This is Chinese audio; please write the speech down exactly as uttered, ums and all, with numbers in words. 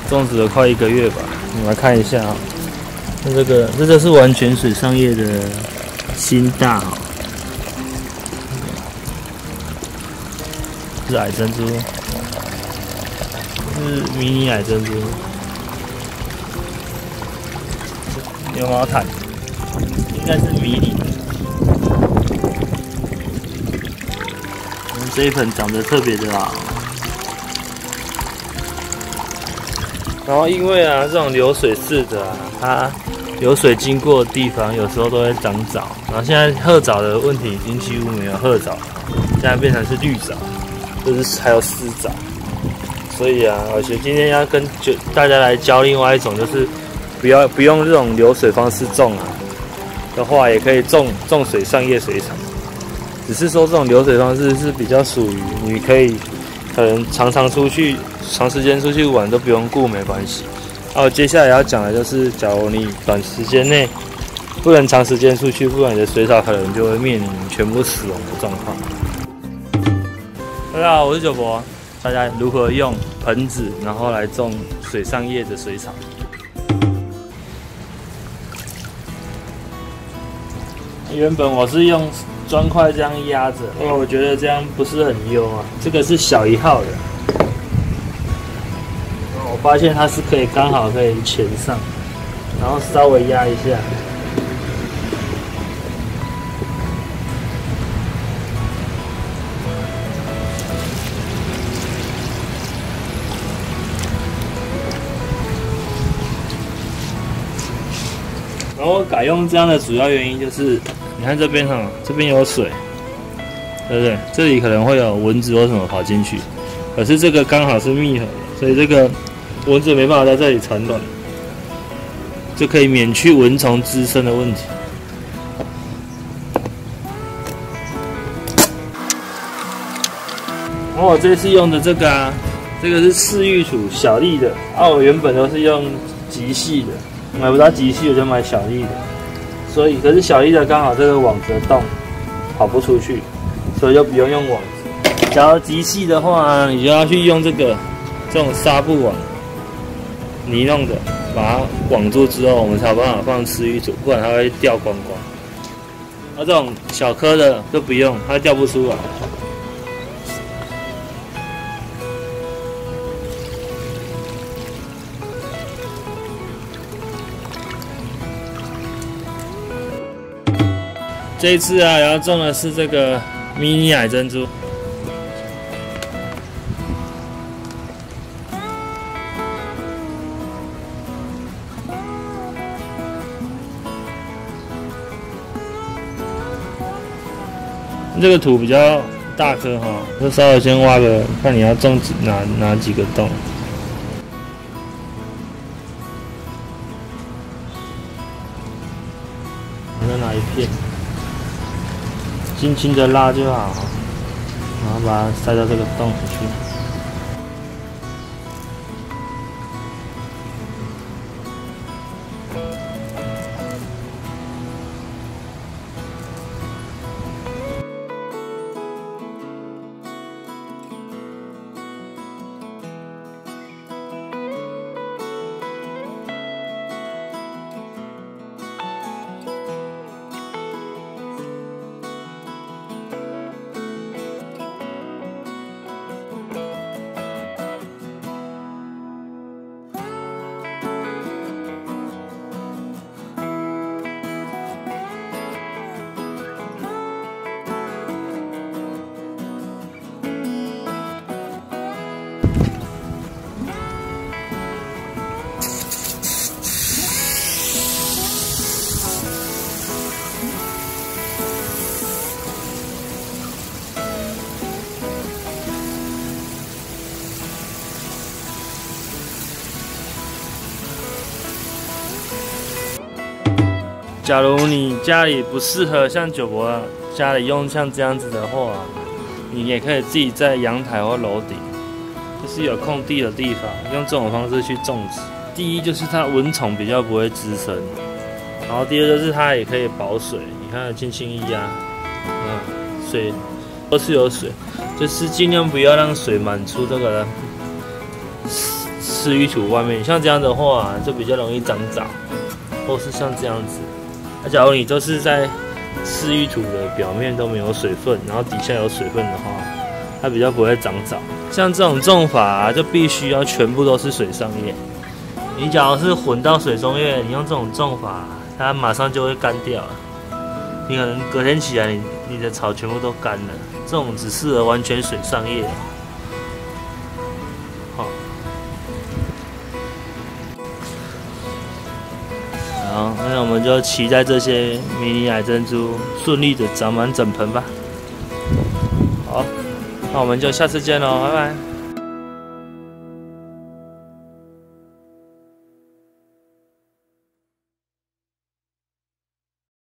种植了快一个月吧。我们来看一下啊，那这个这个是完全水上叶的新大哈，是矮珍珠，是迷你矮珍珠，牛毛毯，应该是迷你的。我们这一盆长得特别的好。然后因为啊，这种流水式的啊，它流水经过的地方，有时候都会长藻。然后现在褐藻的问题已经几乎没有褐藻了，现在变成是绿藻，就是还有湿藻。所以啊，而且今天要跟就大家来教另外一种，就是不要不用这种流水方式种啊的话，也可以种种水上叶水草。只是说这种流水方式是比较属于你可以可能常常出去。长时间出去玩都不用顾，没关系。哦，接下来要讲的就是，假如你短时间内不能长时间出去，不然你的水草可能就会面临全部死亡的状况。大家好，我是九博，大家如何用盆子然后来种水上叶的水草？原本我是用砖块这样压着，因为我觉得这样不是很优啊。这个是小一号的。我发现它是可以刚好可以前上，然后稍微压一下，然后改用这样的主要原因就是，你看这边哈，这边有水，对不对？这里可能会有蚊子或什么跑进去，可是这个刚好是密合的，所以这个蚊子没办法在这里产卵，就可以免去蚊虫滋生的问题。然后我这次用的这个啊，这个是四玉土小粒的，啊，我原本都是用极细的，买不到极细我就买小粒的，所以可是小粒的刚好这个网子的洞跑不出去，所以就不用用网子。假如极细的话，你就要去用这个这种纱布网。尼弄的，把它网住之后，我们才有办法放四玉土，不然它会掉光光。那、啊、这种小颗的就不用，它掉不出来。这一次啊，要种的是这个迷你矮珍珠。这个土比较大颗哈，就稍微先挖个，看你要种哪哪几个洞。我再拿一片，轻轻的拉就好，然后把它塞到这个洞里去。假如你家里不适合像九博家里用像这样子的话，你也可以自己在阳台或楼顶，就是有空地的地方，用这种方式去种植。第一就是它蚊虫比较不会滋生，然后第二就是它也可以保水。你看，轻轻一压，嗯，水都是有水，就是尽量不要让水满出这个湿湿淤土外面，像这样的话就比较容易长藻，或是像这样子。那假如你都是在湿淤土的表面都没有水分，然后底下有水分的话，它比较不会长藻。像这种种法啊，就必须要全部都是水上叶。你假如是混到水中叶，你用这种种法，它马上就会干掉了。你可能隔天起来你，你的草全部都干了。这种只适合完全水上叶。好，好，那我们就期待这些迷你矮珍珠顺利的长满整盆吧。好，那我们就下次见喽，拜拜。